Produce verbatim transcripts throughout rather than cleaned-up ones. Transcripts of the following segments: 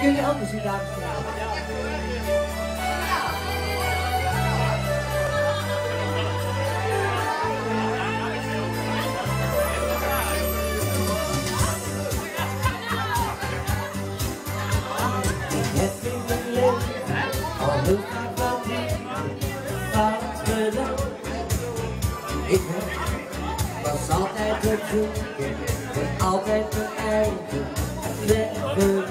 jullie ook muziek, dames en heren. Ik was altijd op zoek en altijd mijn eigen weg.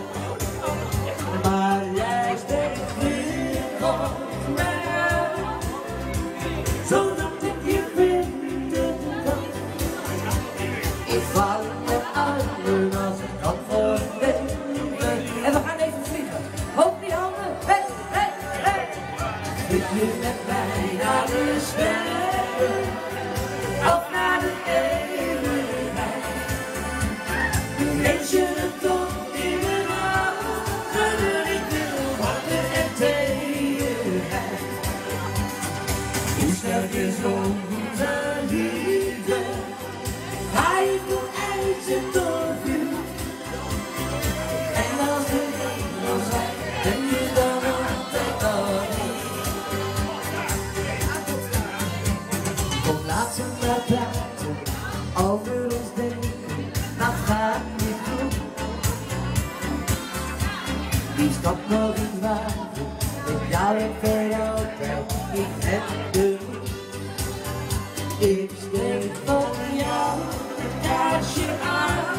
Maar jij steekt weer van mij, zodat ik je vinden kan. Ik val in de armen als ik kan verleven. En we gaan even vliegen. Hoog die handen. Hey, hey, hey. Vlieg je met mij naar de sterren, of naar de eeuwigheid. Lees je de toon in mijn ogen, ik wil wachten en tederheid. Hoe sterk is onze liefde, ga je voor ijzer door vuur. En als de hemel zijn, ben je dan altijd al hier. Kom, laat ze maar praten over ons denken, dat gaat niet goed. Die stap nog eens wagen, met jou en voor altijd, ik heb de moed. Ik steek van jou een kaarsje aan,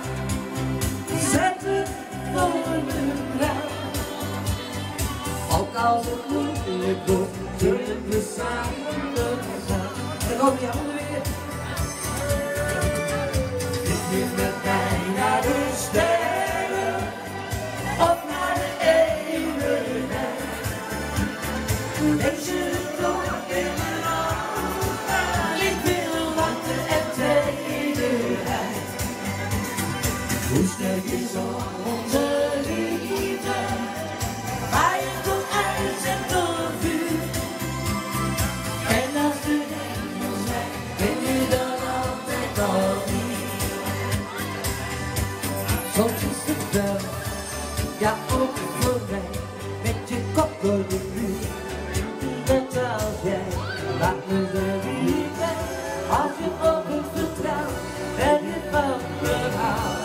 zet het voor de raam. Ook als het moeilijk wordt, zullen we samen gaan. En hoog die handen weer. Vlieg je met mij naar de sterren, of naar de eeuwigheid. Lees je de toon in mijn ogen, ik wil wachten en tederheid. Hoe sterk is onze liefde, ga je door ijs en door vuur. En als de hemel zijn, ben je dan altijd al hier. Soms is het wel, ja ook voor mij, met je kop door de muur. Net als jij, laat me er niet bij, als je op het vertrouwt en je van me houdt.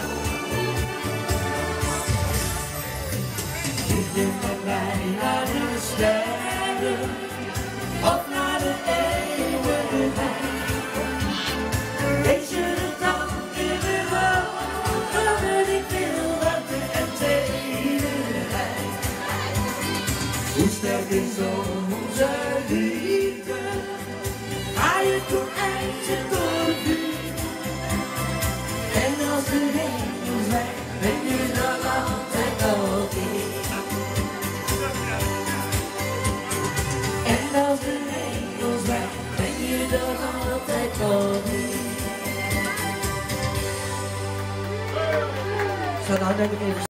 Vlieg je met mij naar de sterren, of naar de eeuwigheid. Lees je de taal in mijn ogen, ik wil wachten en tederheid. Hoe sterk is onze liefde, ga je door ijs en door vuur. En als de hemel zwijgt, ben je dan altijd al hier. En als de hemel zwijgt, ben je dan altijd al hier. Zo, nou neem ik even